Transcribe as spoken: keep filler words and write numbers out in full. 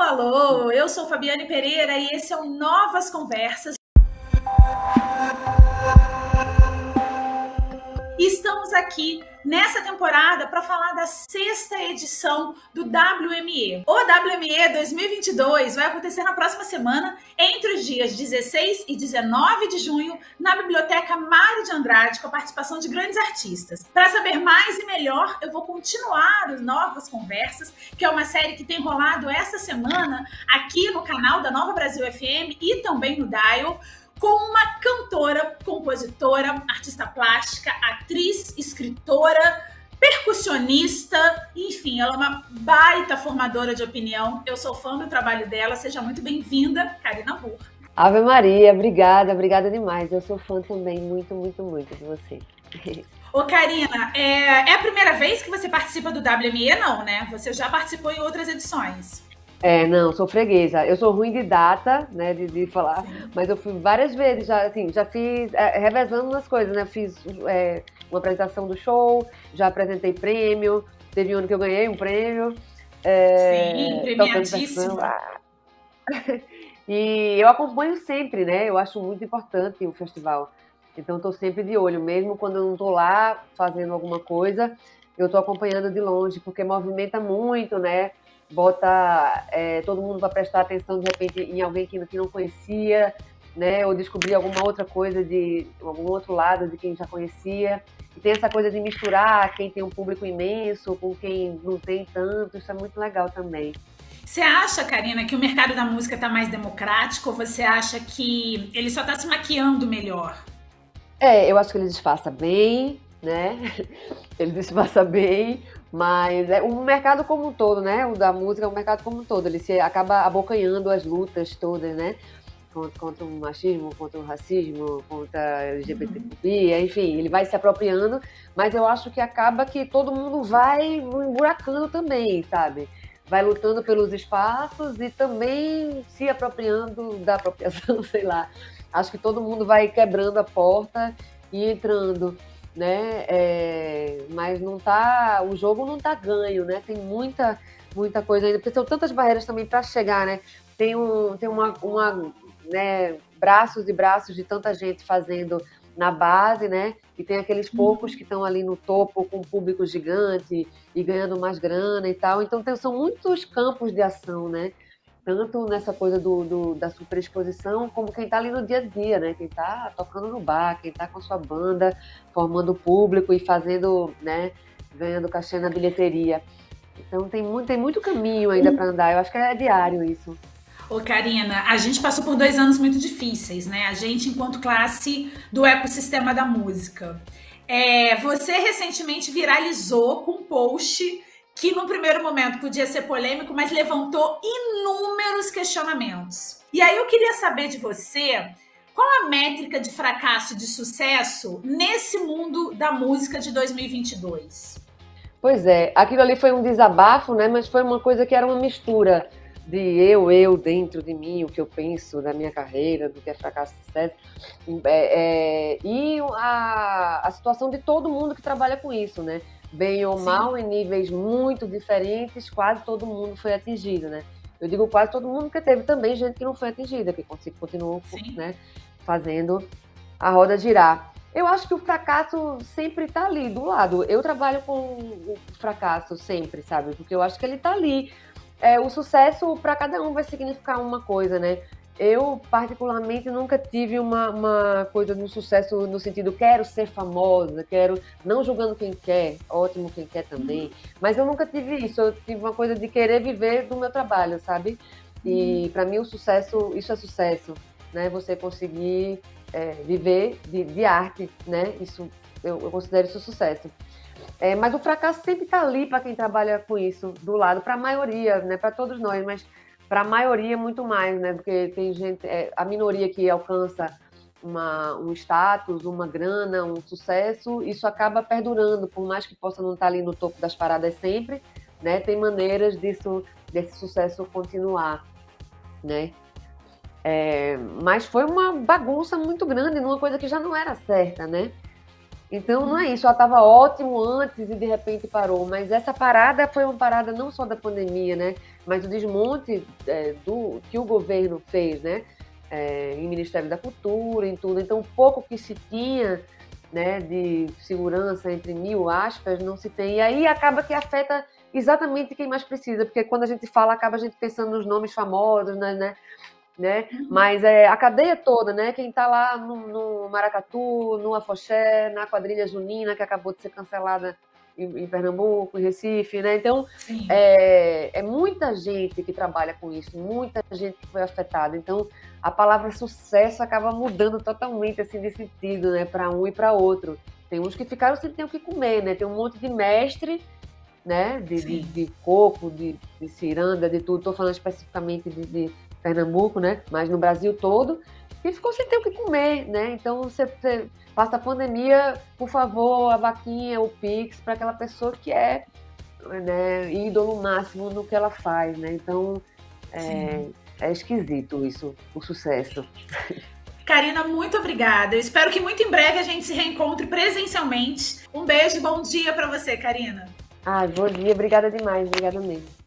alô! Eu sou Fabiane Pereira e esse é o Novas Conversas. E estamos aqui nessa temporada para falar da sexta edição do W M E. O W M E dois mil e vinte e dois vai acontecer na próxima semana, entre os dias dezesseis e dezenove de junho, na Biblioteca Mário de Andrade, com a participação de grandes artistas. Para saber mais e melhor, eu vou continuar os Novas Conversas, que é uma série que tem rolado essa semana aqui no canal da Nova Brasil F M e também no Dial, com uma cantora, compositora, artista plástica, atriz, escritora, percussionista, enfim, ela é uma baita formadora de opinião. Eu sou fã do trabalho dela, seja muito bem-vinda, Karina Burr. Ave Maria, obrigada, obrigada demais. Eu sou fã também, muito, muito, muito de você. Ô Karina, é, é a primeira vez que você participa do W M E, não, né? Você já participou em outras edições. É, não, sou freguesa. Eu sou ruim de data, né, de, de falar, Sim. Mas eu fui várias vezes, já, assim, já fiz, é, revezando nas coisas, né, fiz é, uma apresentação do show, já apresentei prêmio, teve um ano que eu ganhei um prêmio. É, Sim, premiadíssimo. E eu acompanho sempre, né, eu acho muito importante o festival, então estou sempre de olho, mesmo quando eu não estou lá fazendo alguma coisa, eu estou acompanhando de longe, porque movimenta muito, né, bota é, todo mundo para prestar atenção de repente em alguém que, que não conhecia, né? Ou descobrir alguma outra coisa de algum outro lado de quem já conhecia. E tem essa coisa de misturar quem tem um público imenso com quem não tem tanto. Isso é muito legal também. Você acha, Karina, que o mercado da música está mais democrático ou você acha que ele só está se maquiando melhor? É, eu acho que ele disfarça bem, né? Ele disfarça bem. Mas é o mercado como um todo, né? O da música é um mercado como um todo. Ele se acaba abocanhando as lutas todas, né? Contra, contra o machismo, contra o racismo, contra a L G B T fobia, enfim, ele vai se apropriando, mas eu acho que acaba que todo mundo vai emburacando também, sabe? Vai lutando pelos espaços e também se apropriando da apropriação, sei lá. Acho que todo mundo vai quebrando a porta e entrando, né? É, mas não tá, o jogo não tá ganho, né? Tem muita, muita coisa ainda, porque são tantas barreiras também para chegar, né? Tem um, tem uma, uma, né? Braços e braços de tanta gente fazendo na base, né? E tem aqueles poucos que estão ali no topo com um público gigante e ganhando mais grana e tal. Então tem, são muitos campos de ação, né? Tanto nessa coisa do, do, da superexposição, como quem está ali no dia a dia, né? Quem está tocando no bar, quem está com sua banda, formando público e fazendo, né? Ganhando cachê na bilheteria. Então tem muito, tem muito caminho ainda para andar. Eu acho que é diário isso. Ô Karina, a gente passou por dois anos muito difíceis, né? A gente, enquanto classe do ecossistema da música. É, você recentemente viralizou com um post que no primeiro momento podia ser polêmico, mas levantou inúmeros questionamentos. E aí eu queria saber de você, qual a métrica de fracasso e de sucesso nesse mundo da música de dois mil e vinte e dois? Pois é, aquilo ali foi um desabafo, né? Mas foi uma coisa que era uma mistura de eu, eu, dentro de mim, o que eu penso da minha carreira, do que é fracasso e sucesso, é, é, e a, a situação de todo mundo que trabalha com isso, né? Bem ou mal, Sim. Em níveis muito diferentes, quase todo mundo foi atingido, né? Eu digo quase todo mundo, porque teve também gente que não foi atingida, que continuou, né, fazendo a roda girar. Eu acho que o fracasso sempre tá ali, do lado. Eu trabalho com o fracasso sempre, sabe? Porque eu acho que ele tá ali. É, o sucesso, para cada um, vai significar uma coisa, né? Eu, particularmente, nunca tive uma, uma coisa de sucesso no sentido quero ser famosa, quero, não julgando quem quer, ótimo quem quer também, mas eu nunca tive isso, eu tive uma coisa de querer viver do meu trabalho, sabe? E para mim o sucesso, isso é sucesso, né? Você conseguir é, viver de, de arte, né? Isso, eu, eu considero isso sucesso. É, mas o fracasso sempre está ali para quem trabalha com isso, do lado, para a maioria, né? Para todos nós, mas para a maioria muito mais, né? Porque tem gente, é, a minoria que alcança uma, um status, uma grana, um sucesso, isso acaba perdurando, por mais que possa não estar ali no topo das paradas sempre, né? Tem maneiras disso, desse sucesso continuar, né? É, mas foi uma bagunça muito grande, numa coisa que já não era certa, né? Então não é isso, ela estava ótimo antes e de repente parou, mas essa parada foi uma parada não só da pandemia, né? mas o desmonte é, do, que o governo fez, né, é, em Ministério da Cultura, em tudo, então o pouco que se tinha, né, de segurança, entre mil aspas, não se tem, e aí acaba que afeta exatamente quem mais precisa, porque quando a gente fala, acaba a gente pensando nos nomes famosos, né, né, né? Uhum. Mas é, a cadeia toda, né, quem está lá no, no Maracatu, no Afoxé, na quadrilha junina, que acabou de ser cancelada em Pernambuco, em Recife, né? Então, é, é muita gente que trabalha com isso, muita gente que foi afetada. Então, a palavra sucesso acaba mudando totalmente assim, de sentido, né? Para um e para outro. Tem uns que ficaram sem ter o que comer, né? Tem um monte de mestre, né? De, de, de coco, de, de ciranda, de tudo. Estou falando especificamente de, de Pernambuco, né? Mas no Brasil todo. E ficou sem ter o que comer, né? Então, você, você passa a pandemia, por favor, a vaquinha, o Pix, para aquela pessoa que é, né, ídolo máximo no que ela faz, né? Então, é, é esquisito isso, o sucesso. Karina, muito obrigada. Eu espero que muito em breve a gente se reencontre presencialmente. Um beijo e bom dia para você, Karina. Ah, bom dia. Obrigada demais. Obrigada mesmo.